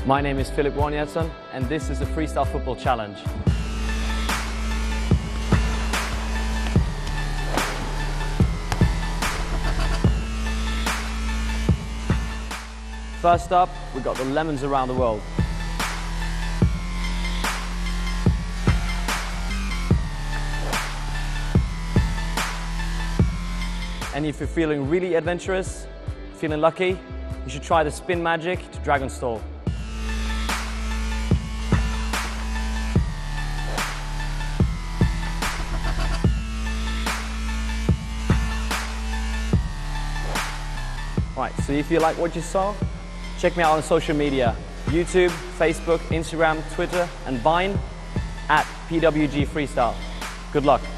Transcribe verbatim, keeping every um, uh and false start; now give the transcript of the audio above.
My name is Filip Waniatsson and this is the Freestyle Football Challenge. First up, we've got the lemons around the world. And if you're feeling really adventurous, feeling lucky, you should try the spin magic to Dragon Stall. Right, so if you like what you saw, check me out on social media, YouTube, Facebook, Instagram, Twitter and Vine at P W G Freestyle. Good luck.